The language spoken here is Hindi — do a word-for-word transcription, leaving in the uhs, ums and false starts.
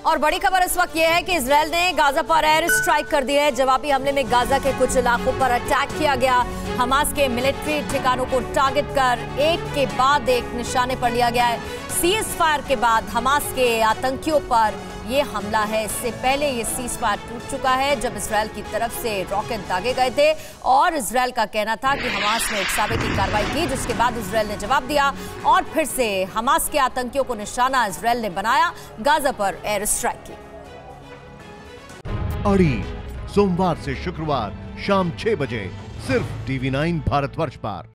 और बड़ी खबर इस वक्त यह है कि इजरायल ने गाजा पर एयर स्ट्राइक कर दी है। जवाबी हमले में गाजा के कुछ इलाकों पर अटैक किया गया। हमास के मिलिट्री ठिकानों को टारगेट कर एक के बाद एक निशाने पर लिया गया है। सीज फायर के बाद हमास के आतंकियों पर यह हमला है। इससे पहले यह सीज फायर टूट चुका है जब इजरायल की तरफ से रॉकेट दागे गए थे और इजरायल का कहना था कि हमास ने एक साबिती कार्रवाई की, जिसके बाद इजरायल ने जवाब दिया और फिर से हमास के आतंकियों को निशाना इजरायल ने बनाया, गाजा पर एयर स्ट्राइक की। अड़ी सोमवार से शुक्रवार शाम छह बजे सिर्फ टीवी नाइन भारतवर्ष पर।